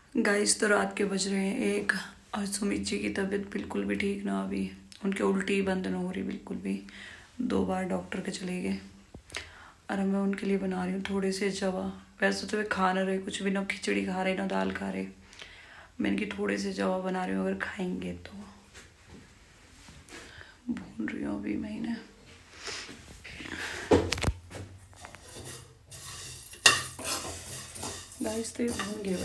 Guys तो रात के बज रहे हैं 1 और सुमित जी की तबीयत बिल्कुल भी ठीक ना, अभी उनके उल्टी बंद ना हो रही बिल्कुल भी। 2 बार डॉक्टर के चले गए और मैं उनके लिए बना रही हूँ थोड़े से जवा। वैसे तो वे खा ना रहे कुछ भी, ना खिचड़ी खा रहे ना दाल खा रहे। मैं इनकी थोड़े से जवा बना रही हूँ, अगर खाएंगे तो। भून रही हूँ अभी मैं इन्हें। गाइस तो ये भून गए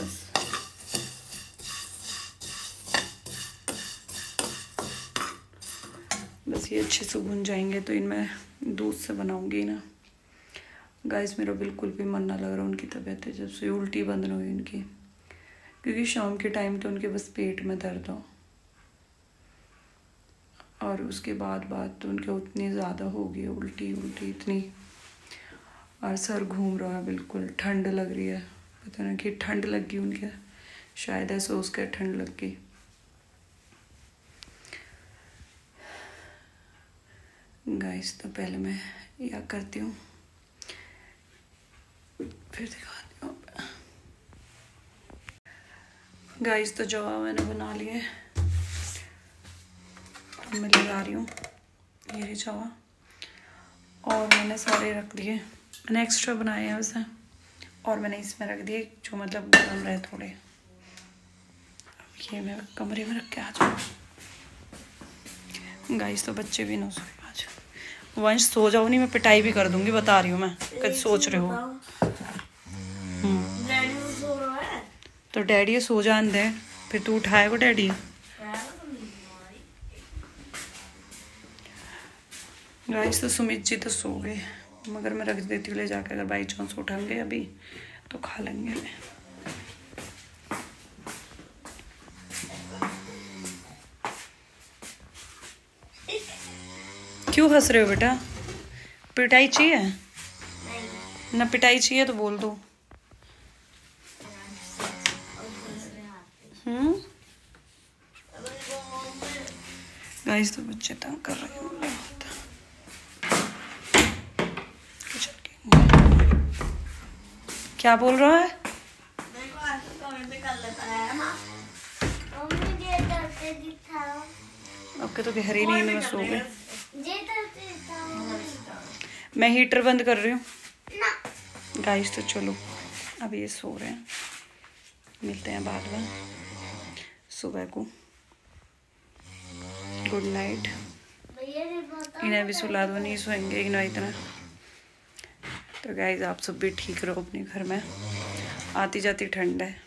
बस ये अच्छे से भुन जाएंगे तो इनमें दूध से बनाऊंगी ना। गाइस मेरा बिल्कुल भी मन ना लग रहा उनकी तबीयत है जब से उल्टी बंद ना हुई उनकी, क्योंकि शाम के टाइम तो उनके बस पेट में दर्द हो और उसके बाद तो उनके उतनी ज़्यादा हो गई उल्टी इतनी, और सर घूम रहा है बिल्कुल। ठंड लग रही है, पता नहीं कि ठंड लग गई उनके, शायद ऐसा उसके ठंड लग गई। गाइस तो पहले मैं यह करती हूँ फिर दिखाती हूँ। गाइस तो जवा मैंने बना लिए और मैं लगा रही हूँ ये जवा, और मैंने सारे रख दिए। मैंने एक्स्ट्रा बनाए हैं वैसे, और मैंने इसमें रख दिए जो मतलब गर्म रहे थोड़े। ये मैं कमरे में रख के आ जाऊँ। गाइस तो बच्चे भी ना सोए आज। वंश सो जाओ नहीं, मैं पिटाई भी कर दूंगी, बता रही हूँ मैं। कद सोच रहे हो तो डैडी सो जान दे, फिर तू उठाएगा डैडी। गाइस तो सुमित जी तो सो गए, मगर मैं रख देती हूँ ले जाकर, अगर बाई चांस उठाएंगे अभी तो खा लेंगे। क्यों हंस रहे हो बेटा? पिटाई चाहिए? ना पिटाई चाहिए तो बोल दो। गाइस तो बच्चे तंग कर रहे हैं। क्या बोल रहा है? आपके तो गहरी नींद में सो गए। मैं हीटर बंद कर रही हूँ। गाइस तो चलो अब ये सो रहे हैं, मिलते हैं बाद में सुबह को। Good night. इन्हें भी सुला दो, नहीं सोएंगे इन्हें इतना। तो गाइस आप सब भी ठीक रहो अपने घर में, आती जाती ठंड है।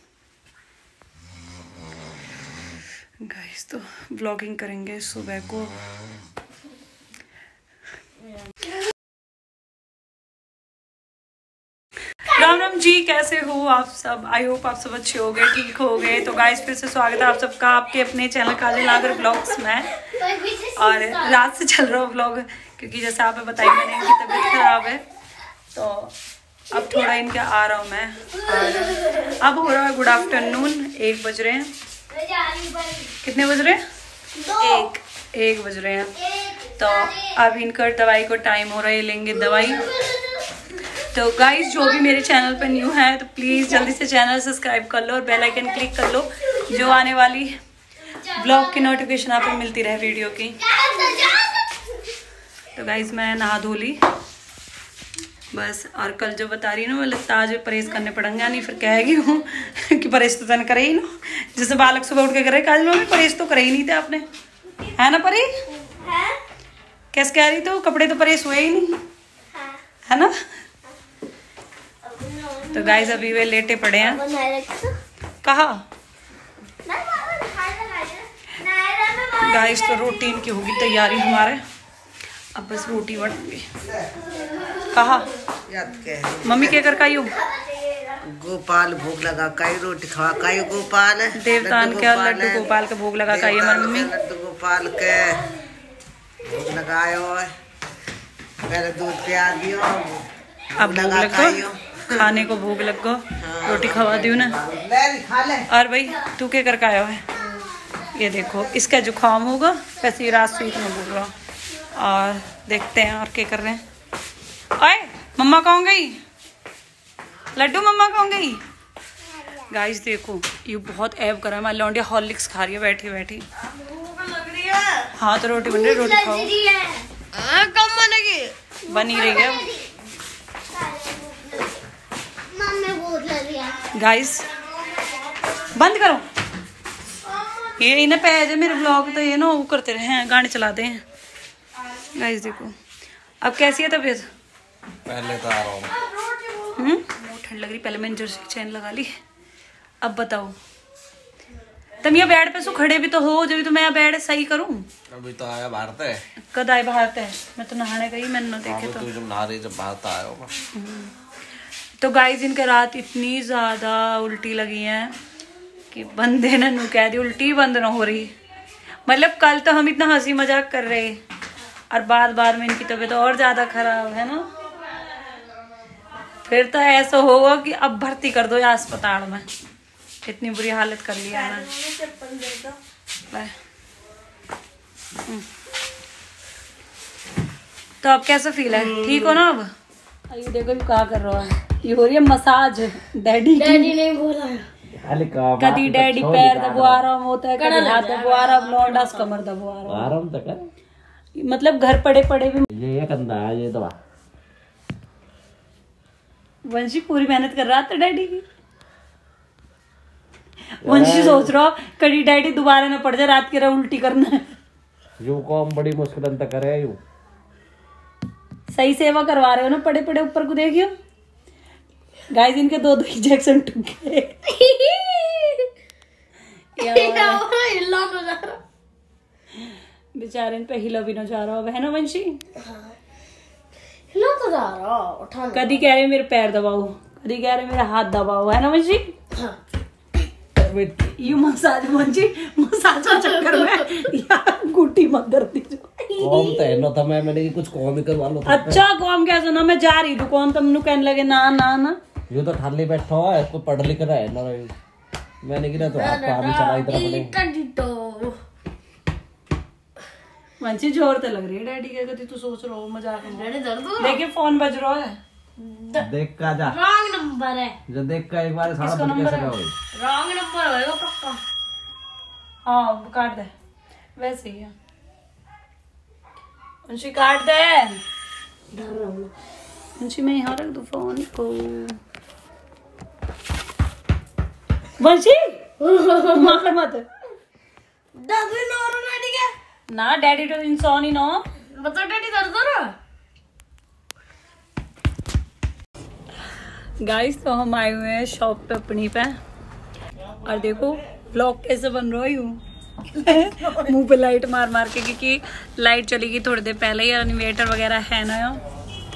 गाइस तो व्लॉगिंग करेंगे सुबह को। राम राम जी, कैसे हो आप सब? आई होप आप सब अच्छे हो गए, ठीक हो गए। तो गाइस फिर से स्वागत है आप सबका आपके अपने चैनल काजल नागर ब्लॉग्स में। और रात से चल रहा ब्लॉग, क्योंकि जैसे आपने बताया मैंने इनकी तबीयत खराब है, तो अब थोड़ा इनके आ रहा हूँ मैं। और अब हो रहा है गुड आफ्टरनून, 1 बज रहे हैं। कितने बज रहे हैं? 1 बज रहे हैं। तो अब इनका दवाई को टाइम हो रहा है, लेंगे दवाई। तो गाइस जो भी मेरे चैनल पर न्यू है तो प्लीज़ जल्दी से चैनल सब्सक्राइब कर लो और बेल आइकन क्लिक कर लो, जो आने वाली ब्लॉग की नोटिफिकेशन आपको मिलती रहे वीडियो की। तो गाइस मैं नहा धो ली बस। और कल जो बता रही ना, वो लगता आज परहेज करने पड़ेंगे, नहीं फिर कहेगी हूँ कि परहेज तो तन करे ही ना। जैसे बालक सुबह उठ के करे, कल में भी परहेज तो करे ही नहीं थे आपने, है ना परी? कैसे कह रही तो कपड़े तो परहेज हुए ही नहीं, है ना? तो गाइस अभी वे लेटे पड़े हैं। कहा गाइस तो रोटी इनकी होगी तैयारी हमारे, अब बस रोटी बनेगी। कहा मम्मी क्या कर काई हो? गोपाल भोग लगा काई रोटी खवा काई गोपाल देवतान के लड्डू गोपाल का भोग लगा काई हमारी मम्मी। लड्डू गोपाल के भोग लगायो, पहले दूध प्यार दियो, अब भोग लगो, खाने को भोग लगो। हाँ, रोटी खवा दियो ना। और भाई तू क्या कर आया है? ये देखो इसका जुकाम होगा, वैसे ही रात स्वीट में बोल रहा हूँ। और देखते हैं और क्या कर रहे हैं। ओए मम्मा कहाँ गई? लड्डू मम्मा कहाँ गई? गाइस देखो ये बहुत ऐब कर रहा है। हमारी लौंडिया हॉर्लिक्स खा रही है बैठी बैठी। लग रही है। हाँ तो रोटी बन रही है, रोटी खाओ। कम बनेगी। बन ही रही है गाइस। बंद करो ये इन्हें पैज है मेरे ब्लॉग तो ये ना वो करते रहे हैं, गाने चलाते हैं। गाइस देखो अब कैसी है तबीयत? पहले तो आ रहा हूँ। बहुत ठंड लग रही। पहले मैंने जर्सी चैन लगा ली। अब बताओ तुम ये बेड पे सो खड़े भी तो हो, जब तो मैं बेड सही करूं। अभी तो आया भारत है। कद आए भारत है? मैं तो नहाने गई, मैंने ना देखे तो। तू जब नहा रही जब भारत आया होगा। तो गाइस इनके रात इतनी ज्यादा उल्टी लगी है कि बंदे ने नू कह दी उल्टी बंद ना हो रही। मतलब कल तो हम इतना हंसी मजाक कर रहे और बाद में इनकी तबीयत और ज्यादा खराब है ना। फिर तो ऐसा होगा कि अब भर्ती कर दो या अस्पताल में, इतनी बुरी हालत कर लिया है। तो अब कैसा फील है? ठीक हो ना अब? ये देखो क्या कर रहा है, ये हो रही है मसाज डैडी ने बोला। कभी डैडी पैर दबवा रहा होता है, कभी हाथ दबवा रहा, लौंडास कमर दबवा रहा। आराम तक है मतलब घर पड़े पड़े भी। ये कंधा है ये दवा। वंशी पूरी मेहनत कर रहा था डैडी की। वंशी सोच रहा कभी डैडी दोबारा ना पड़ जाए रात की उल्टी करना। यू काम बड़ी मुश्किल तक करे। यू सही सेवा करवा रहे हो ना, पड़े पड़े ऊपर को देखियो। गाइस इनके 2 इंजेक्शन टूट गए। बेचारे इन पे हिला भी ना जा रहा है ना वंशी? हिला तो जा रहा। कभी कह रहे मेरे पैर दबाओ, कभी कह रहे मेरा हाथ दबाओ, है ना Vanshi? You massage Vanshi, massage के चक्कर में यार गुटी मत कर दीजिए। कौन तो है ना था मैंने कुछ कॉम ही करवा लो। अच्छा कौन क्या सुना? मैं जा रही हूँ कौन तुम कहने लगे ना ना ना। ये तो ठाली बैठा हुआ है, इसको पढ़ लिख रहा है ना। मैंने गिरा तो आप काम चला इधर। वंशी जोर तो लग रही है डैडी के, कभी तू सोच रहा हो मजाक में। देखिए फोन बज रहा है, देख का जा। रॉन्ग नंबर है जो देख का एक बार सारा किसका बच नंबर कैसे है? गए। रॉन्ग नंबर होएगा पक्का। हाँ काट दे, वैसे ही है। वंशी काट दे। वंशी मैं यहाँ रख दूँ फोन को। वंशी मार मत। दादी नो रो डैडी के ना डैडी तो इंसान ही ना। बता डैडी दर्द हो रहा। गाइस तो हम आए हुए हैं शॉप पे अपनी पे, और देखो ब्लॉग कैसे बन रहा हूँ। मुंह पे लाइट मार मार के, क्योंकि लाइट चलेगी थोड़ी देर पहले ही, इन्वर्टर वगैरह है ना यहाँ।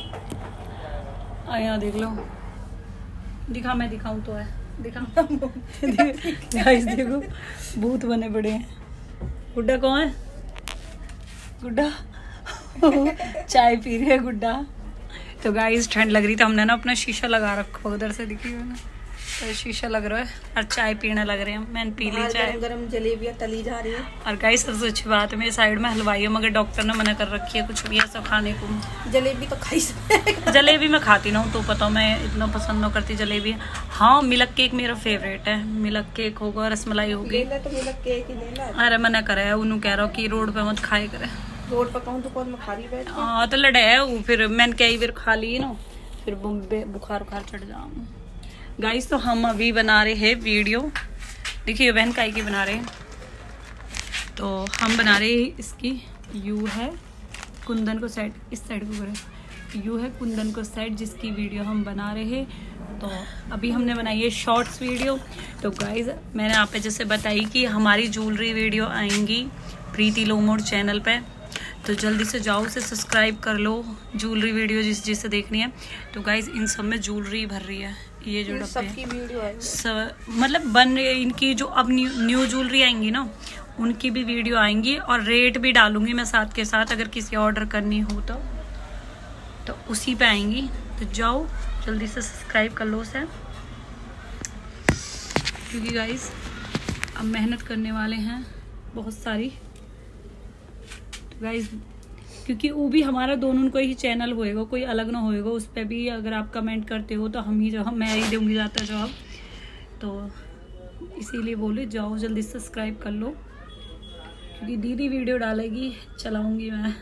यहाँ देख लो, दिखा मैं दिखाऊं तो है, दिखा। गाइस देखो भूत बने पड़े हैं। गुड्डा कौन है? गुड्डा चाय पी रही है गुड्डा। तो गाइस ठंड लग रही, तो हमने ना अपना शीशा लगा रखा उधर से, दिखी हुई ना, तो शीशा लग रहा है और चाय पीने लग रहे हैं। मैंने पी ली चाय। गरम जलेबियां तली जा रही है। और गाइस सबसे अच्छी बात है मेरे साइड में हलवाई है, मगर डॉक्टर ने मना कर रखी है कुछ भी ऐसा खाने को। जलेबी तो खाई सकते। जलेबी मैं खाती ना हूँ, तो पता मैं इतना पसंद ना करती जलेबी। हाँ मिल्क केक मेरा फेवरेट है, मिल्क केक होगा, रसमलाई होगी। तो मिल्क केक ही लेना। अरे मना करे है, उन्होंने कह रहा कि रोड पे मत खाए करे। रोड पर कहूँ तो कौन में खा रही बैठ। हाँ तो लड़े है वो, फिर मैंने कई बार खा ली ना, फिर बुखार चढ़ जाऊँ। गाइस तो हम अभी बना रहे हैं वीडियो। देखिए बहन काई की बना रहे हैं, तो हम बना रहे हैं इसकी। यू है कुंदन को सेट, इस साइड को करें। यू है कुंदन को सेट, जिसकी वीडियो हम बना रहे हैं। तो अभी हमने बनाई है शॉर्ट्स वीडियो। तो गाइस मैंने आप पे जैसे बताई कि हमारी ज्वेलरी वीडियो आएंगी प्रीति लोमोड चैनल पे, तो जल्दी से जाओ उसे सब्सक्राइब कर लो। ज्वेलरी वीडियो जिसे देखनी है। तो गाइस इन सब में ज्वेलरी भर रही है, ये जो डब्बे वीडियो है मतलब बन इनकी जो अब न्यू ज्वेलरी आएंगी ना, उनकी भी वीडियो आएंगी, और रेट भी डालूंगी मैं साथ के साथ, अगर किसी ऑर्डर करनी हो तो उसी पे आएंगी। तो जाओ जल्दी से सब्सक्राइब कर लो उसे, क्योंकि गाइस अब मेहनत करने वाले हैं बहुत सारी। तो गाइस क्योंकि वो भी हमारा दोनों को ही चैनल होएगा, कोई अलग ना होएगा। उस पर भी अगर आप कमेंट करते हो तो मैं ही दूंगी जाता जवाब। तो इसीलिए बोले जाओ जल्दी सब्सक्राइब कर लो, क्योंकि दीदी वीडियो डालेगी, चलाऊंगी मैं।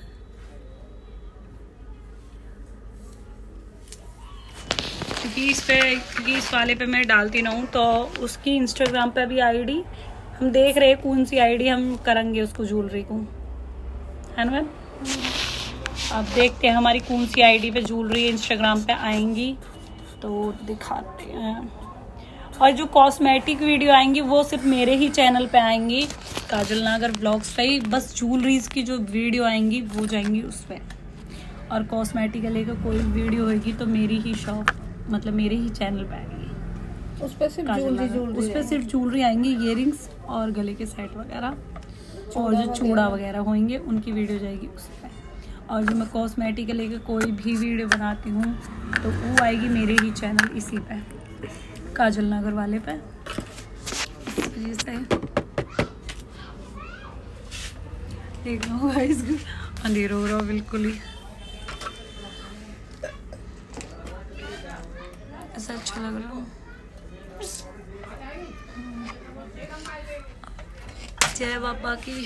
क्योंकि इस वाले पे मैं डालती ना हूँ, तो उसकी इंस्टाग्राम पे भी आईडी हम देख रहे हैं कौन सी आईडी हम करेंगे उसको, ज्वेलरी को, है ना मैम? अब देखते हैं हमारी कौन सी आईडी पे ज्वेलरी इंस्टाग्राम पे आएंगी तो दिखाते हैं। और जो कॉस्मेटिक वीडियो आएंगी वो सिर्फ मेरे ही चैनल पे आएंगी, काजल नागर ब्लॉग्स पे ही। बस ज्वेलरीज की जो वीडियो आएंगी वो जाएंगी उस पर। और कॉस्मेटिक लेकर कोई वीडियो होगी तो मेरी ही शॉप, मतलब मेरे ही चैनल पे आएगी। उस पर सिर्फ ज्वेलरी आएंगी, इयररिंग्स और गले के सेट वगैरह, और जो चूड़ा वगैरह होंगे उनकी वीडियो जाएगी उस पर। और जो मैं कॉस्मेटिक के लेकर कोई भी वीडियो बनाती हूँ तो वो आएगी मेरे ही चैनल इसी पे, काजल नगर वाले पे। देख लो गाइस, अंधेरा हो रहा बिल्कुल ही, ऐसा अच्छा लग रहा है। जय बाबा की।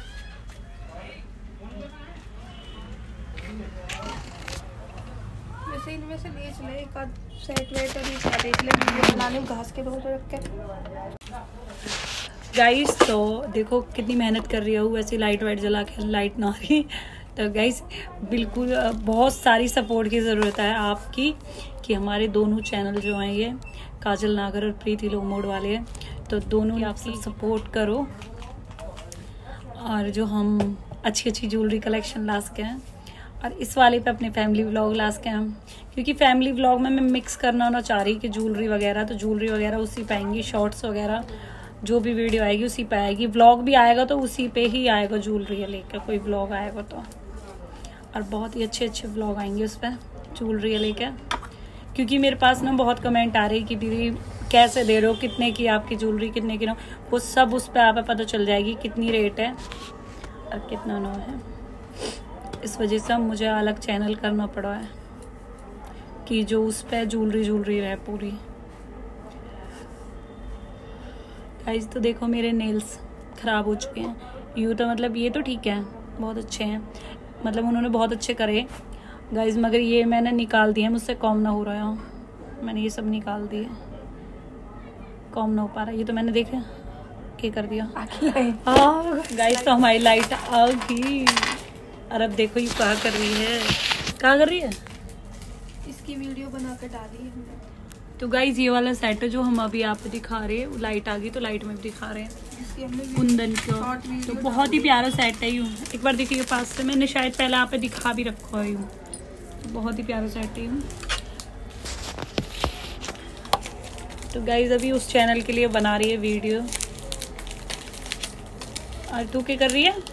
वैसे इनमें से बेच ले एक आध सेट वेट और इसका देख ले, वीडियो बनाने में घास के रोज रख के। गाइस तो देखो कितनी मेहनत कर रही हूँ, वैसे लाइट वाइट जला के लाइट ना आ रही। तो गाइस बिल्कुल बहुत सारी सपोर्ट की ज़रूरत है आपकी, कि हमारे दोनों चैनल जो हैं ये काजल नागर और प्रीति लोमोड वाले हैं, तो दोनों ही आप सब सपोर्ट करो। और जो हम अच्छी अच्छी ज्वेलरी कलेक्शन ला सके हैं, और इस वाले पे अपने फैमिली व्लॉग ला सके हम, क्योंकि फैमिली व्लॉग में मैं मिक्स करना ना चाह रही कि ज्वेलरी वगैरह, तो ज्वेलरी वगैरह उसी पे आएंगी, शॉर्ट्स वगैरह जो भी वीडियो आएगी उसी पे आएगी, व्लॉग भी आएगा तो उसी पे ही आएगा, ज्वेलरी लेकर कोई व्लॉग आएगा तो। और बहुत ही अच्छे अच्छे व्लॉग आएंगे उस पर ज्वेलरी लेकर, क्योंकि मेरे पास ना बहुत कमेंट आ रही कि दीदी कैसे दे रहे हो, कितने की आपकी ज्वेलरी, कितने की ना, वो सब उस पर आप पता चल जाएगी कितनी रेट है और कितना नो है। इस वजह से मुझे अलग चैनल करना पड़ा है कि जो उस पर ज्वेलरी रहे पूरी। गाइस तो देखो मेरे नेल्स ख़राब हो चुके हैं, यूँ तो मतलब ये तो ठीक है, बहुत अच्छे हैं, मतलब उन्होंने बहुत अच्छे करे गाइस, मगर ये मैंने निकाल दिए, मुझसे कॉम ना हो रहा है, मैंने ये सब निकाल दिए, कॉम ना हो पा रहा। ये तो मैंने देखा क्या कर दिया, गाइस तो हमारी लाइट आ गई। और अब देखो ये क्या कर रही है, क्या कर रही है, इसकी वीडियो बना कर डाली है। तो गाइस ये वाला सेट है जो हम अभी आपको दिखा रहे हैं, लाइट आ गई तो लाइट में भी दिखा रहे हैं, कुंदन का, तो बहुत ही प्यारा सेट है यूँ। एक बार देखिए पास से, मैंने शायद पहले आप दिखा भी रखा है यूँ, बहुत ही प्यारा सेट है यूँ। तो गाइस अभी उस चैनल के लिए बना रही है वीडियो। और तू क्या कर रही है,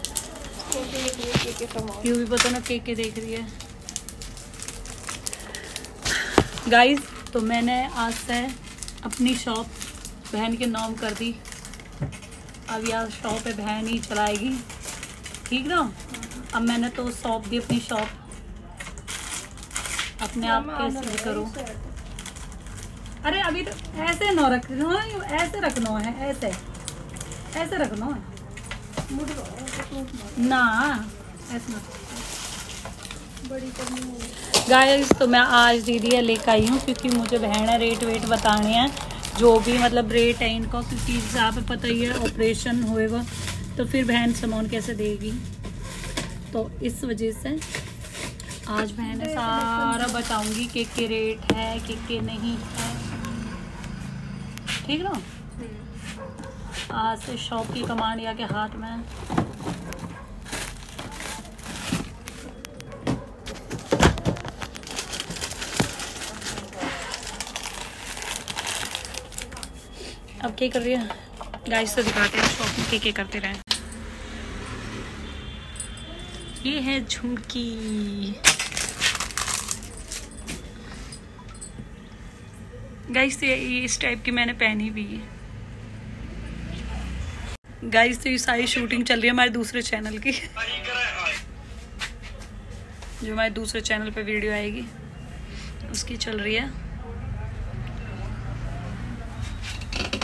यू भी पता ना केक के देख रही है। गाइस तो मैंने आज से अपनी शॉप बहन के नाम कर दी, अब यार शॉप है बहन ही चलाएगी, ठीक ना। अब मैंने तो सौंप दी अपनी शॉप, अपने आप कैसे भी करो। अरे अभी तो ऐसे ना रखना है, ऐसे रखना है, ऐसे रखना है ना, ऐसे ना। गाइस तो मैं आज दीदी लेकर आई हूँ, क्योंकि मुझे बहन है रेट वेट बताने हैं, जो भी मतलब रेट है इनका, क्योंकि आप पता ही है ऑपरेशन होएगा तो फिर बहन सामान कैसे देगी, तो इस वजह से आज बहन सारा बताऊंगी कि रेट है कि नहीं है, ठीक ना। आज से शॉप की कमांड या के हाथ में। अब क्या कर रही है गाइस, तो दिखाते हैं शॉप में क्या करते रहे। ये है झुमकी गाइस, ये इस टाइप की मैंने पहनी भी है गाइस। तो ये सारी शूटिंग चल रही है हमारे दूसरे चैनल की, जो हमारे दूसरे चैनल पे वीडियो आएगी उसकी चल रही है।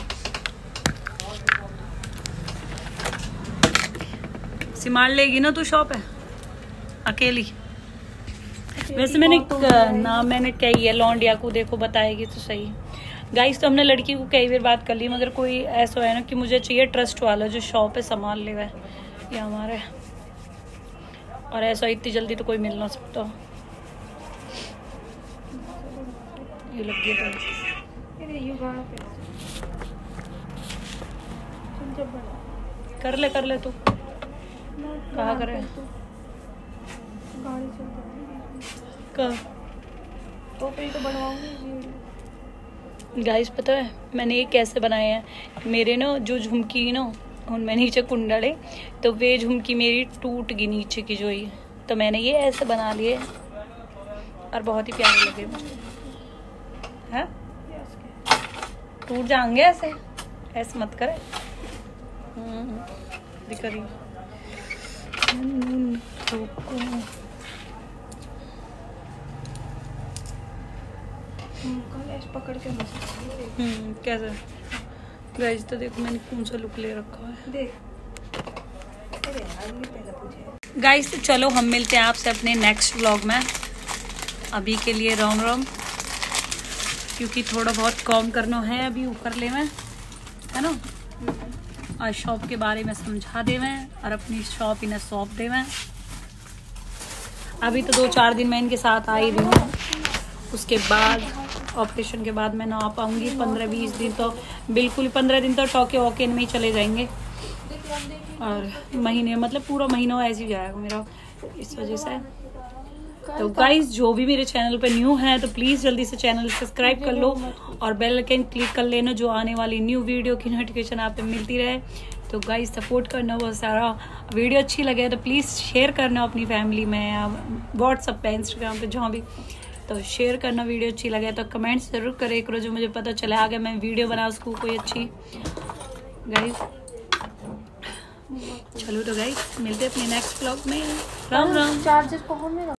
संभाल लेगी ना तू शॉप है अकेली? वैसे मैंने कही है लौंडिया को, देखो बताएगी तो सही। गाइस तो हमने लड़की को कई बार बात कर ली, मगर कोई ऐसा है ना कि मुझे चाहिए ट्रस्ट वाला जो शॉप है संभाल ले। ये हमारे, और ऐसा इतनी जल्दी तो कोई मिल ना सकता। ये लग गया कर ले तू। कहाँ करे तो फिर तो बनवाऊंगी। गाइस पता है मैंने ये कैसे बनाए हैं? मेरे ना जो झुमकी ना उनमें नीचे कुंडल है, तो वे झुमकी मेरी टूट गई नीचे की जो ही, तो मैंने ये ऐसे बना लिए और बहुत ही प्यारे लगे मुझे। है टूट जाएंगे ऐसे, ऐसे मत करे। दिकरी पकड़ के कैसे गाइस? तो देखो मैंने कौन सा लुक ले रखा है देख। गाइस तो चलो हम मिलते हैं आपसे अपने नेक्स्ट व्लॉग में। अभी के लिए राम राम, क्योंकि थोड़ा बहुत काम करना है अभी ऊपर ले में, है ना। और शॉप के बारे में समझा दे मैं, और अपनी शॉप इन्हें सौंप दे मैं। अभी तो 2-4 दिन मैं इनके साथ आ ही रही हूँ, उसके बाद ऑपरेशन के बाद मैं ना आ पाऊँगी। 15-20 दिन तो बिल्कुल, 15 दिन तो टॉके वॉके में ही चले जाएंगे, और महीने मतलब पूरा महीना ऐसे ही जाएगा मेरा इस वजह से। तो गाइस जो भी मेरे चैनल पे न्यू है तो प्लीज़ जल्दी से चैनल सब्सक्राइब कर लो और बेल आइकन क्लिक कर लेना, जो आने वाली न्यू वीडियो की नोटिफिकेशन आप पे मिलती रहे। तो गाइस सपोर्ट करना बहुत सारा। वीडियो अच्छी लगे तो प्लीज़ शेयर करना अपनी फैमिली में या व्हाट्सएप पे, इंस्टाग्राम पे, जहाँ भी। तो शेयर करना, वीडियो अच्छी लगे तो कमेंट्स ज़रूर करें करो, जो मुझे पता चले आगे मैं वीडियो बना उसको कोई अच्छी। गाइस चलो तो गाइस मिलते हैं अपने नेक्स्ट व्लॉग में। राम राम। चार्जेस को